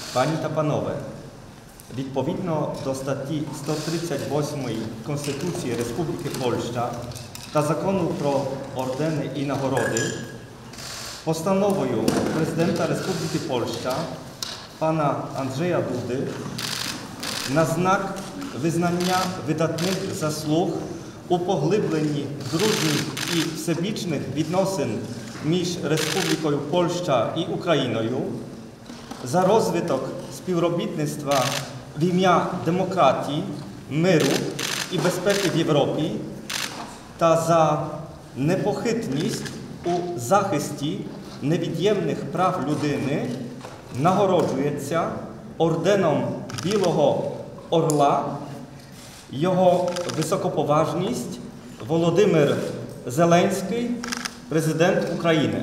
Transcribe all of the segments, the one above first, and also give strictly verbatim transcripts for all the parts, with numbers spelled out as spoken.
Пані та панове, відповідно до статті сто тридцять восьмої Конституції Республіки Польща та Закону про ордени і нагороди, постановою Президента Республіки Польща пана Анджея Дуди на знак визнання видатних заслуг у поглибленні дружніх і всебічних відносин між Республікою Польща і Україною, за розвиток співробітництва в ім'я демократії, миру і безпеки в Європі та за непохитність у захисті невід'ємних прав людини нагороджується орденом Білого Орла його високоповажність Володимир Зеленський, президент України.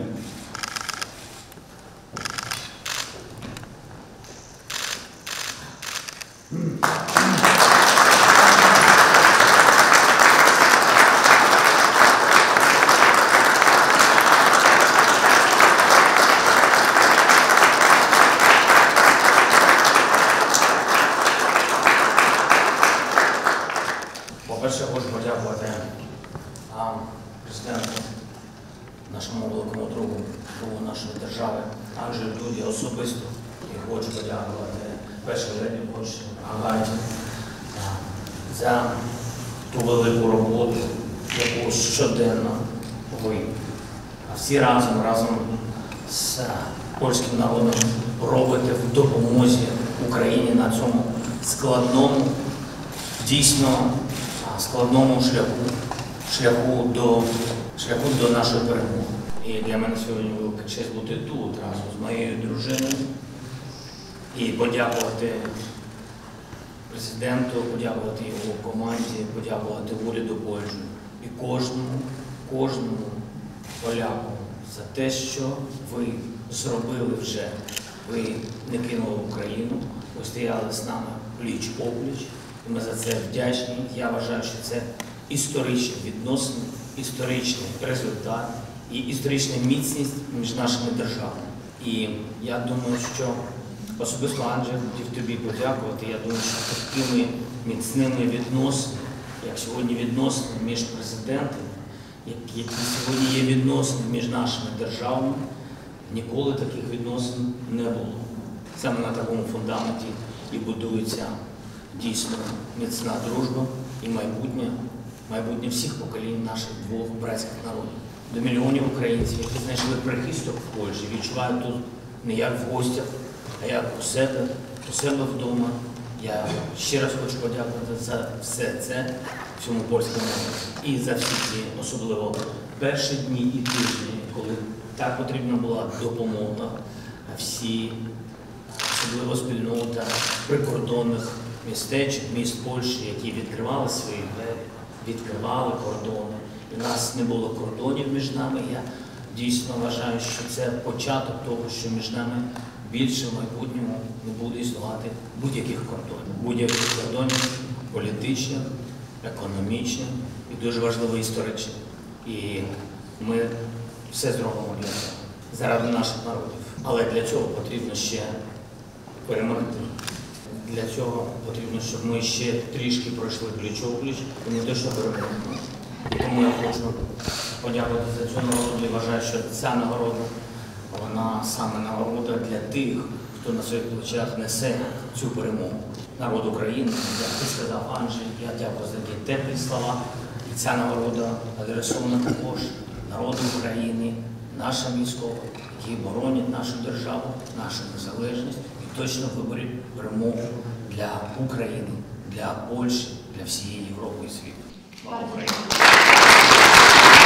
По-перше, хочу подякувати президенту, нашому великому другу, другу нашої держави, Анджею Дуді особисто. І хочу подякувати першій леді Польщі, Агаті, за ту велику роботу, яку щоденно ви, всі разом, разом з польським народом робите в допомозі Україні на цьому складному, дійсно складному шляху, шляху до, шляху до нашої перемоги. І для мене сьогодні велика честь бути тут разом з моєю дружиною і подякувати президенту, подякувати його команді, подякувати уряду Польщі і кожному, кожному поляку за те, що ви зробили вже. Ви не кинули Україну, ви стояли з нами пліч-опліч. Ми за це вдячні. Я вважаю, що це історичні відносини, історичний результат і історична міцність між нашими державами. І я думаю, що особисто, Анджей, хотів тобі подякувати. Я думаю, що такими міцними відносинами, як сьогодні відносини між президентами, які сьогодні є відносини між нашими державами, ніколи таких відносин не було. Саме на такому фундаменті і будується дійсно міцна дружба і майбутнє, майбутнє всіх поколінь наших двох братських народів. До мільйонів українців, які знайшли прихисток в Польщі, відчувають тут не як в гостях, а як у себе, у себе вдома. Я ще раз хочу подякувати за все це всьому польському народу. І за всі ті, особливо перші дні і тижні, коли так потрібна була допомога, всі, особливо спільнота прикордонних містечок, міст Польщі, які відкривали свої двері, відкривали кордони. І в нас не було кордонів між нами. Я дійсно вважаю, що це початок того, що між нами більше в майбутньому не буде існувати будь-яких кордонів. Будь-яких кордонів політичних, економічних і дуже важливо історичних. І ми все зробимо для цього, заради наших народів. Але для цього потрібно ще перемогти. Для цього потрібно, щоб ми ще трішки пройшли пліч-опліч, і не те, що перемогли. І тому я хочу подякувати за цю нагороду і вважаю, що ця нагорода, вона саме нагорода для тих, хто на своїх плечах несе цю перемогу. Народ України, як ти сказав, Анджей, я дякую за ті теплі слова. І ця нагорода адресована також народу України, нашим військовим, які боронять нашу державу, нашу незалежність і точно виборють перемогу для України, для Польщі, для всієї Європи і світу. Слава Україні!